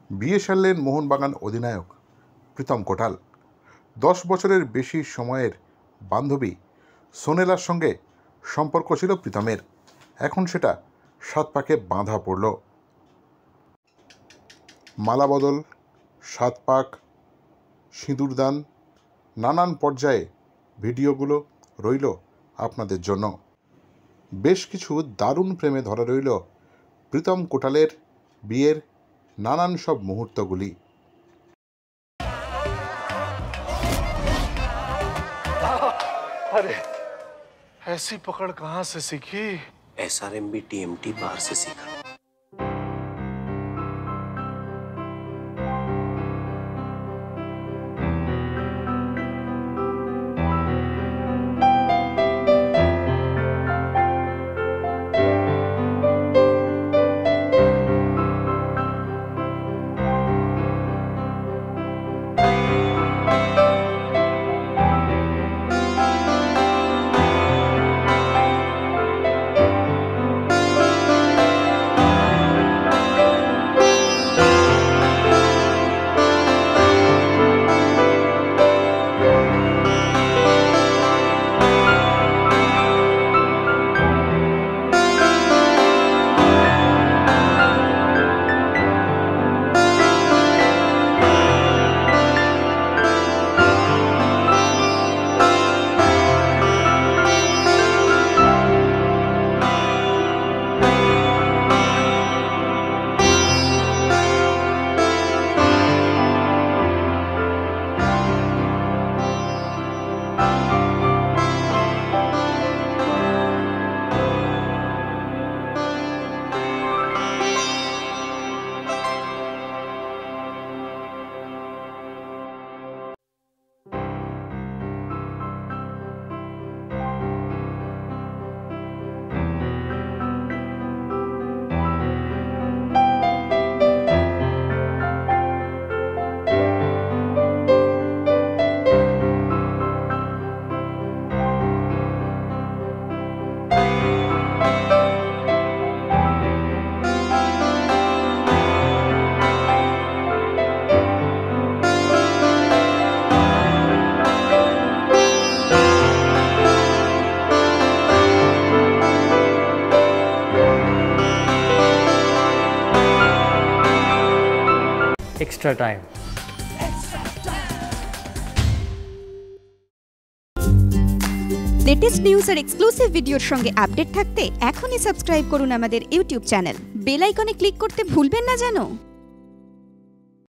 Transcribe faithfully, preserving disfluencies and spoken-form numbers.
বিয়ে সারলেন মোহনবাগান অধিনায়ক প্রীতম কোটাল। দশ বছরের বেশি সময়ের বান্ধবী সোনেলার সঙ্গে সম্পর্ক ছিল প্রীতমের, এখন সেটা সাত পাকে বাঁধা পড়ল। মালা বদল, সাত পাক, সিঁদুরদান, নানান পর্যায়ে ভিডিওগুলো রইল আপনাদের জন্য। বেশ কিছু দারুণ প্রেমে ধরা রইল প্রীতম কোটালের বিয়ের নানান সব মুহূর্তগুলি। अरे ऐसी पकड़ कहाँ से सीखी? S R M B T M T बाहर से सीखा। extra time. লেটেস্ট নিউজ আর এক্সক্লুসিভ ভিডিওর সঙ্গে আপডেট থাকতে এখনই সাবস্ক্রাইব করুন আমাদের ইউটিউব চ্যানেল। বেল আইকনে ক্লিক করতে ভুলবেন না যেন।